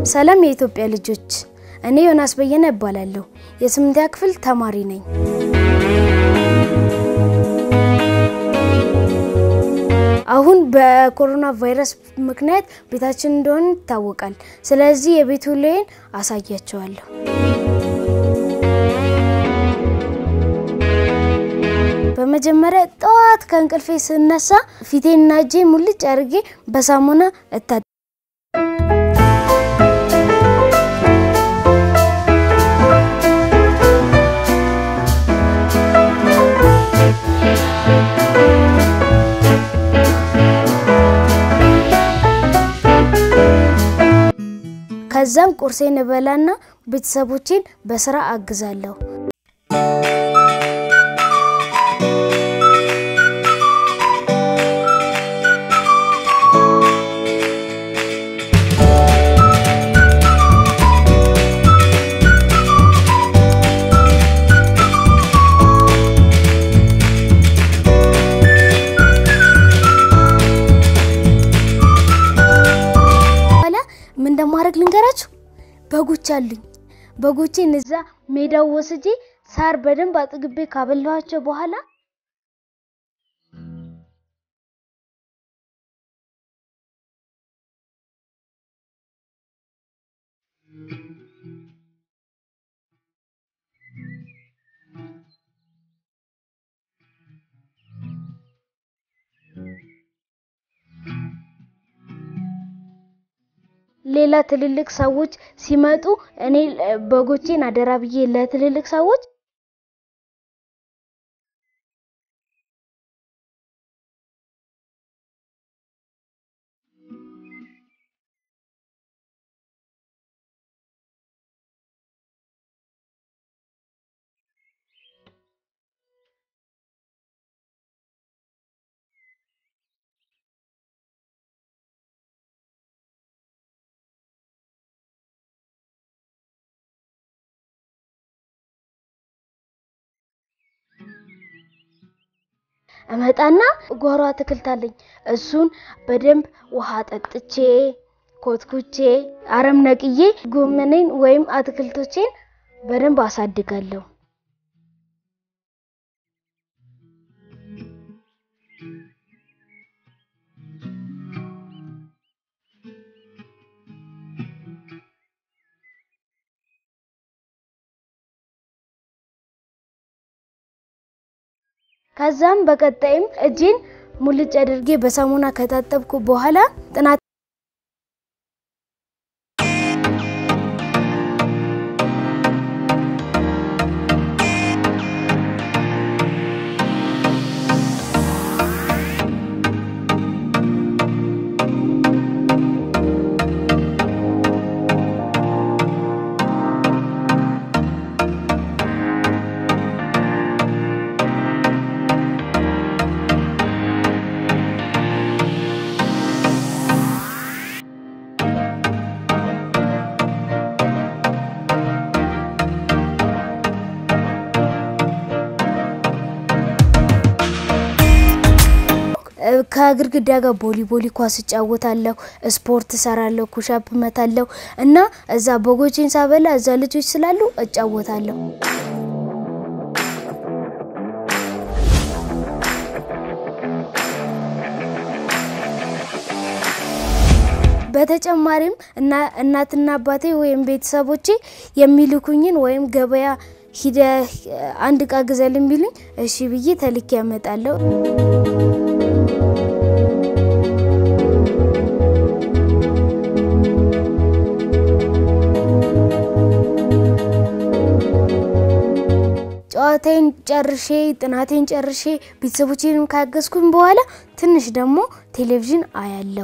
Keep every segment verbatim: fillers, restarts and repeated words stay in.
ሰላም የኢትዮጵያ ልጆች እኔ ዮናስ በየነ እባላለሁ የስምንተኛ ክፍል ተማሪ ነኝ አሁን በኮሮና ቫይረስ ምክንያት ቤታችን እንደሆነ ይታወቃል ስለዚህ የቤት ውሎዬን አሳያቸዋለሁ በመጀመሪያ ጧት ከእንቅልፌ ስነሳ ፊቴና እጄን ሙልጭ አድርጌ በሳሙና እታ ከዛም ቁርሴን እበላና ቤተሰቦቼን በስራ አግዛለሁ እንደማረግ ልንገራችሁ በጎች አሉኝ በጎቼን እዛ ሜዳው ወስጄ ሳር በደንብ አጥግቤ ካበላኋቸው በኋላ ሌላ ትልልቅ ሰዎች ሲመጡ እኔ በጎቼን አደራብዬ ለትልልቅ ሰዎች አመጣና ጓሮ አትክልታለኝ እሱን በደንብ ውሃ ጠጥቼ ኮትኩቼ አረም ነቅዬ ጎመኔን ወይም አትክልቶቼን በደንብ አሳድጋለሁ ከዛም በቀጣይም እጄን ሙልጭ አድርጌ በሳሙና ከታጠብኩ በኋላ ጥናት ከግርግዳ ጋር ቮሊቦል ኳስ እጫወታለሁ ስፖርት ሰራለሁ ኩሻፕ መታለሁ እና እዛ በጎቼን ሳበላ እዛ ልጆች ስላሉ እጫወታለሁ በተጨማሪም እና እናትና አባቴ ወይም ቤተሰቦቼ የሚልኩኝን ወይም ገበያ ሂደ አንድ ቃ ገዛልኝ ቢሉኝ እሺ ብዬ ተልኬ ያመጣለሁ ጨዋታዬን ጨርሼ ጥናቴን ጨርሼ ቤተሰቦቼንም ካገዝኩኝ በኋላ ትንሽ ደግሞ ቴሌቪዥን አያለሁ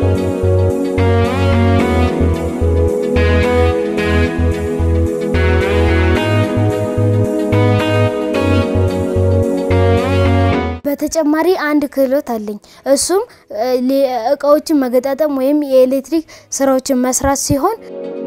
በተጨማሪ አንድ ክህሎት አለኝ እሱም እቃዎችን መገጣጠም ወይም የኤሌክትሪክ ስራዎችን መስራት ሲሆን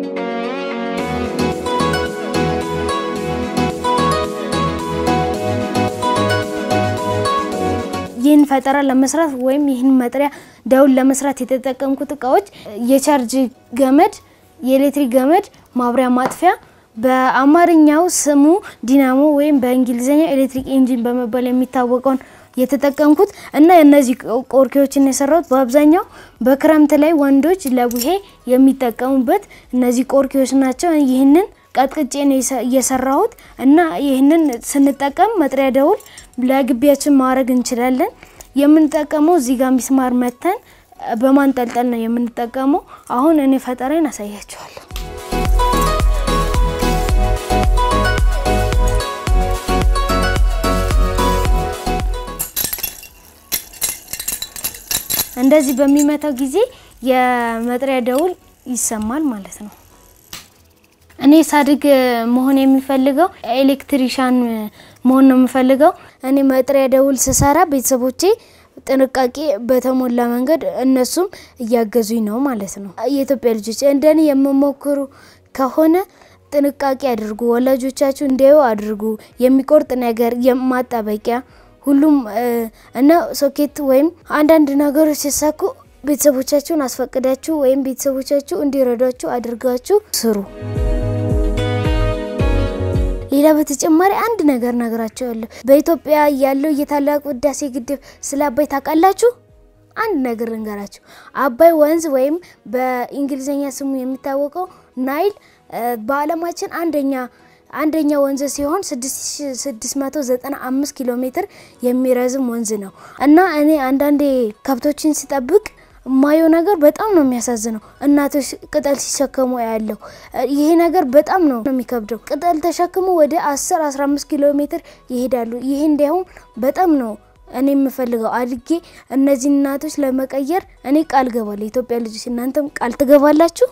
ይህን ፈጠራ ለመስራት ወይም ይህን መጥሪያ ደውል ለመስራት የተጠቀምኩት እቃዎች የቻርጅ ገመድ የኤሌክትሪክ ገመድ ማብሪያ ማጥፊያ በአማርኛው ስሙ ዲናሞ ወይም በእንግሊዘኛ ኤሌክትሪክ ኢንጂን በመባል የሚታወቀውን የተጠቀምኩት እና እነዚህ ቆርኪዎችን የሰራሁት በአብዛኛው በክረምት ላይ ወንዶች ለቡሄ የሚጠቀሙበት እነዚህ ቆርኪዎች ናቸው ይሄንን ቀጥቅጬ ነው የሰራሁት እና ይሄንን ስንጠቀም መጥሪያ ደውል ለግቢያችን ማድረግ እንችላለን የምንጠቀመው እዚህ ጋር ሚስማር መተን በማንጠልጠል ነው የምንጠቀመው አሁን እኔ ፈጠራዬን አሳያችኋለሁ እንደዚህ በሚመታው ጊዜ የመጥሪያ ደውል ይሰማል ማለት ነው እኔ ሳድግ መሆን የሚፈልገው ኤሌክትሪሻን መሆን ነው የምፈልገው እኔ መጥሪያ ደውል ስሰራ ቤተሰቦቼ ጥንቃቄ በተሞላ መንገድ እነሱም ያገዙኝ ነው ማለት ነው የኢትዮጵያ ልጆች እንደኔ የምሞክሩ ከሆነ ጥንቃቄ አድርጉ ወላጆቻችሁ እንዲያዩ አድርጉ የሚቆርጥ ነገር የማጣበቂያ ሁሉም እና ሶኬት ወይም አንዳንድ ነገሮች ሲሳኩ ቤተሰቦቻችሁን አስፈቅዳችሁ ወይም ቤተሰቦቻችሁ እንዲረዷችሁ አድርጋችሁ ስሩ ሌላ በተጨማሪ አንድ ነገር ነግራችኋለሁ በኢትዮጵያ ያለው የታላቁ ህዳሴ ግድብ ስለ አባይ ታውቃላችሁ አንድ ነገር ልንገራችሁ አባይ ወንዝ ወይም በእንግሊዘኛ ስሙ የሚታወቀው ናይል በአለማችን አንደኛ አንደኛ ወንዝ ሲሆን ስድስት መቶ ዘጠና አምስት ኪሎ ሜትር የሚረዝም ወንዝ ነው እና እኔ አንዳንዴ ከብቶችን ሲጠብቅ ማየው ነገር በጣም ነው የሚያሳዝነው እናቶች ቅጠል ሲሸከሙ ያለው ይሄ ነገር በጣም ነው የሚከብደው ቅጠል ተሸክሙ ወደ አስር አስራ አምስት ኪሎ ሜትር ይሄዳሉ ይሄ እንደው በጣም ነው እኔ የምፈልገው አድጌ እነዚህ እናቶች ለመቀየር እኔ ቃል ገባለሁ ኢትዮጵያ ልጆች እናንተም ቃል ትገባላችሁ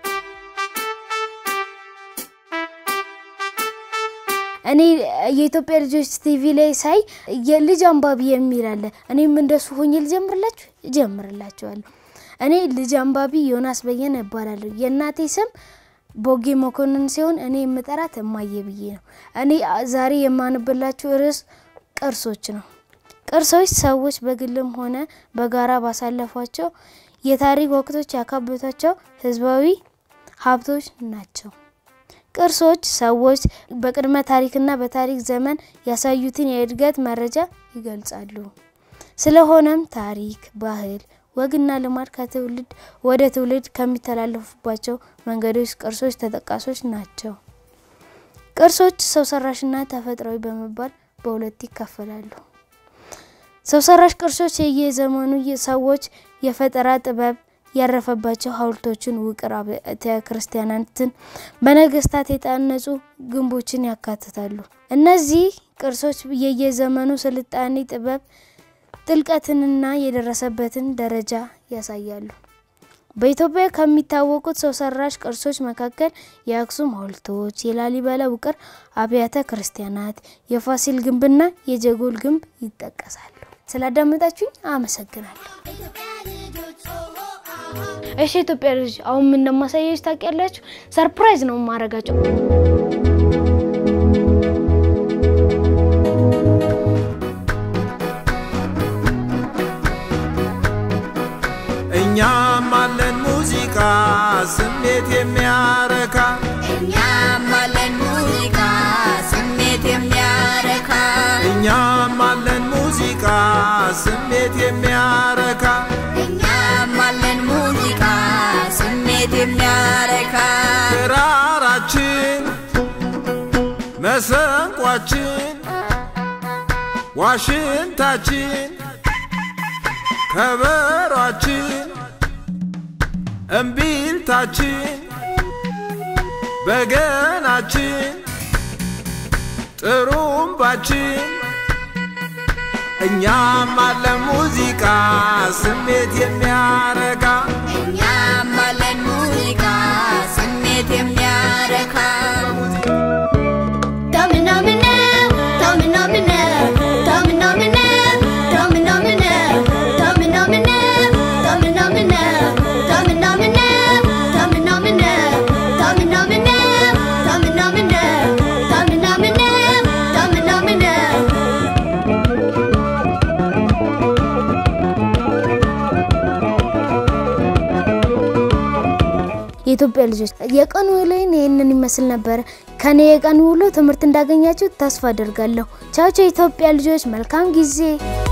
እኔ የኢትዮጵያ ልጆች ቲቪ ላይ ሳይ የልጅ አንባቢ የሚል አለ እኔም እንደሱ ሆኜ ልጀምርላችሁ ጀምርላችኋለሁ እኔ ልጅ አንባቢ ዮናስ በየነ እባላለሁ የእናቴ ስም ቦጌ መኮንን ሲሆን እኔ የምጠራት እማዬ ብዬ ነው እኔ ዛሬ የማንብላችሁ ርዕስ ቅርሶች ነው ቅርሶች ሰዎች በግልም ሆነ በጋራ ባሳለፏቸው የታሪክ ወቅቶች ያካበቷቸው ህዝባዊ ሀብቶች ናቸው ቅርሶች ሰዎች በቅድመ ታሪክና በታሪክ ዘመን ያሳዩትን የእድገት መረጃ ይገልጻሉ ስለሆነም ታሪክ ባህል ወግና ልማድ ከትውልድ ወደ ትውልድ ከሚተላለፉባቸው መንገዶች ቅርሶች ተጠቃሾች ናቸው ቅርሶች ሰው ሰራሽና ተፈጥሯዊ በመባል በሁለት ይከፈላሉ ሰው ሰራሽ ቅርሶች የየዘመኑ የሰዎች የፈጠራ ጥበብ ያረፈባቸው ሐውልቶችን ውቅር አብያተ ክርስቲያናትን በነገስታት የታነጹ ግንቦችን ያካትታሉ እነዚህ ቅርሶች የየዘመኑ ስልጣኔ ጥበብ ጥልቀትንና የደረሰበትን ደረጃ ያሳያሉ በኢትዮጵያ ከሚታወቁት ሰው ሰራሽ ቅርሶች መካከል የአክሱም ሐውልቶች የላሊበላ ውቅር አብያተ ክርስቲያናት የፋሲል ግንብና የጀጎል ግንብ ይጠቀሳሉ ስላዳመጣችሁኝ አመሰግናለሁ እሺ ኢትዮጵያ ልጅ አሁን ምን እንደማሳየሽ ታውቂያላችሁ ሰርፕራይዝ ነው ማረጋቸው እኛም አለን ሙዚቃ ስሜት የሚያረካ እኛም አለን ሙዚቃ ስሜት የሚያረካ እኛም አለን ሙዚቃ ስሜት የሚያረካ እኛም አለን ሙዚቃ ስሜት የሚያረካ ክራራችን መሰንቋችን ዋሽንታችን ከበሮአችን እምቢልታችን በገናችን ጥሩምባችን እኛም አለን ሙዚቃ ስሜት የሚያረካ እኛም አለን ሙዚቃ ስሜት የሚያረካ ዳምናምነ ዳምናምነ ዳምናምነ ዳምናምነ ዳምናምነ ዳምናምነ ዳምናምነ ዳምናምነ ዳምናምነ ዳምናምነ ዳምናምነ ዳምናምነ የኢትዮጵያ ልጆች የቀኑ ውሎዬን ይሄንን ይመስል ነበር ከኔ የቀኑ ውሎ ትምህርት እንዳገኛችሁ ተስፋ አደርጋለሁ ቻው ቻው ኢትዮጵያ ልጆች መልካም ጊዜ